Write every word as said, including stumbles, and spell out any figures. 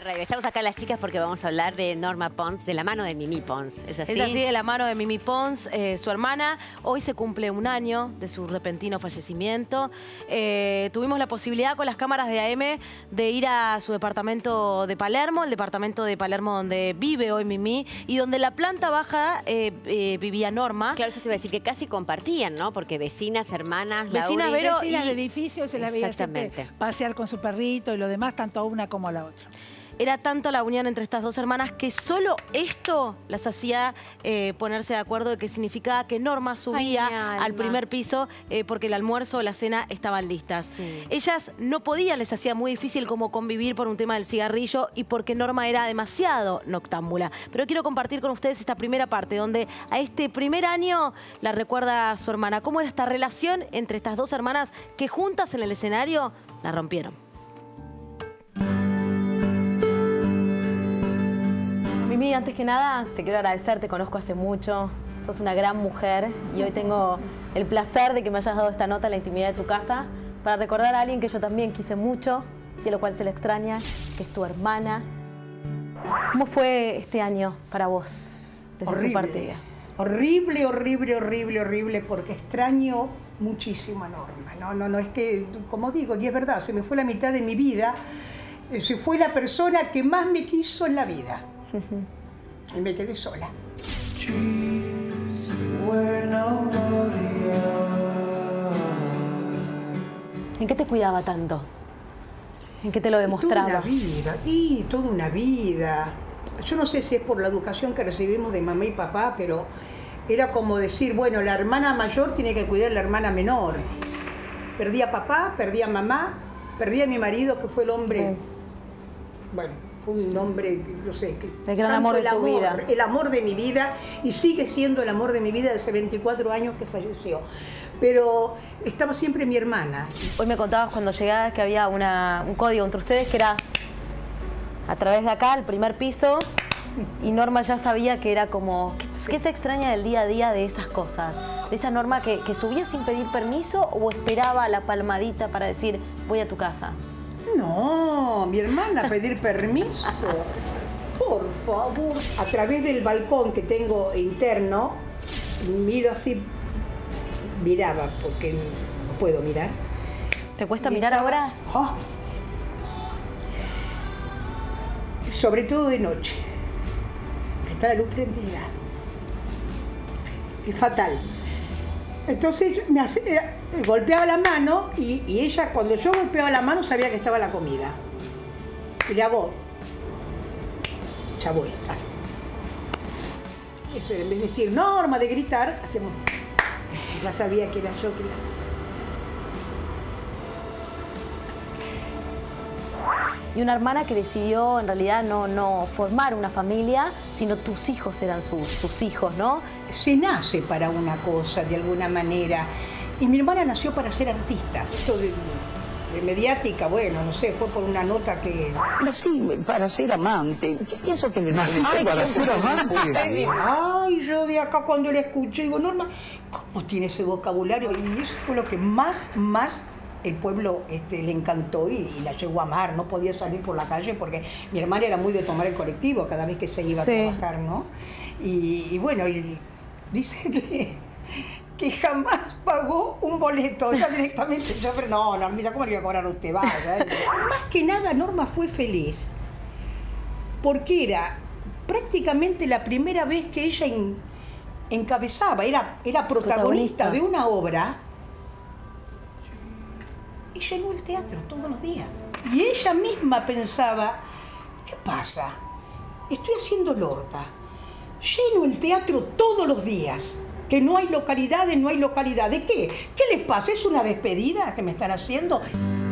Rey. Estamos acá las chicas porque vamos a hablar de Norma Pons, de la mano de Mimi Pons. ¿Es así? Es así, de la mano de Mimi Pons, eh, su hermana. Hoy se cumple un año de su repentino fallecimiento. Eh, tuvimos la posibilidad con las cámaras de A M de ir a su departamento de Palermo, el departamento de Palermo donde vive hoy Mimi, y donde en la planta baja eh, eh, vivía Norma. Claro, eso te iba a decir que casi compartían, ¿no? Porque vecinas, hermanas, Vecinas, Laura y Vero, Vecinas y- de edificios, se la veía siempre pasear con su perrito y lo demás, tanto a una como a la otra. Era tanto la unión entre estas dos hermanas que solo esto las hacía eh, ponerse de acuerdo de que significaba que Norma subía Ay, mi alma. al primer piso eh, porque el almuerzo o la cena estaban listas. Sí. Ellas no podían, les hacía muy difícil como convivir por un tema del cigarrillo y porque Norma era demasiado noctámbula. Pero quiero compartir con ustedes esta primera parte donde a este primer año la recuerda su hermana. ¿Cómo era esta relación entre estas dos hermanas que juntas en el escenario la rompieron? Mimi, antes que nada, te quiero agradecer, te conozco hace mucho, sos una gran mujer y hoy tengo el placer de que me hayas dado esta nota en la intimidad de tu casa para recordar a alguien que yo también quise mucho y a lo cual se le extraña, que es tu hermana. ¿Cómo fue este año para vos desde Horrible, su partida? horrible, horrible, horrible, horrible, porque extraño muchísimo a Norma. No, no, no, es que, como digo, y es verdad, se me fue la mitad de mi vida, eh, se fue la persona que más me quiso en la vida. Y me quedé sola. ¿En qué te cuidaba tanto? ¿En qué te lo demostraba? Toda una vida, y toda una vida. Yo no sé si es por la educación que recibimos de mamá y papá, pero era como decir, bueno, la hermana mayor tiene que cuidar a la hermana menor. Perdí a papá, perdí a mamá, perdí a mi marido, que fue el hombre, sí. bueno, fue un hombre, no sé, que el gran amor de el tu amor, vida. el amor de mi vida, y sigue siendo el amor de mi vida desde veinticuatro años que falleció. Pero estaba siempre mi hermana. Hoy me contabas cuando llegabas que había una, un código entre ustedes que era a través de acá, el primer piso, y Norma ya sabía que era como... ¿Qué, qué se extraña del día a día de esas cosas? De esa Norma que, que subía sin pedir permiso o esperaba la palmadita para decir, voy a tu casa. No, mi hermana pedir permiso. Por favor. A través del balcón que tengo interno, miro así, miraba, porque no puedo mirar. ¿Te cuesta Y mirar estaba, ahora? Oh, sobre todo de noche, que está la luz prendida. Es fatal. Entonces me hace, eh, golpeaba la mano y, y ella, cuando yo golpeaba la mano, sabía que estaba la comida. Y le hago, ya voy, así. Eso, en vez de decir Norma, de gritar, hacemos, ya sabía que era yo que la... Y una hermana que decidió en realidad no, no formar una familia, sino tus hijos eran sus, sus hijos, ¿no? Se nace para una cosa, de alguna manera. Y mi hermana nació para ser artista. Esto de, de mediática, bueno, no sé, fue por una nota que... Nací para ser amante. Pienso que... Nací para ser amante. Ay, yo de acá cuando la escuché, digo, Norma, ¿cómo tiene ese vocabulario? Y eso fue lo que más, más... el pueblo este, le encantó y, y la llegó a amar. No podía salir por la calle porque mi hermana era muy de tomar el colectivo cada vez que se iba sí. a trabajar, ¿no? Y, y bueno, y dice que, que jamás pagó un boleto. Ya directamente el chofer, no, no, mira, ¿cómo le iba a cobrar a usted? Vaya. Más que nada, Norma fue feliz porque era prácticamente la primera vez que ella en, encabezaba, era, era protagonista, protagonista de una obra. Y llenó el teatro todos los días. Y ella misma pensaba, ¿qué pasa? Estoy haciendo Lorca. Lleno el teatro todos los días. Que no hay localidades, no hay localidades. ¿Qué? ¿Qué les pasa? ¿Es una despedida que me están haciendo?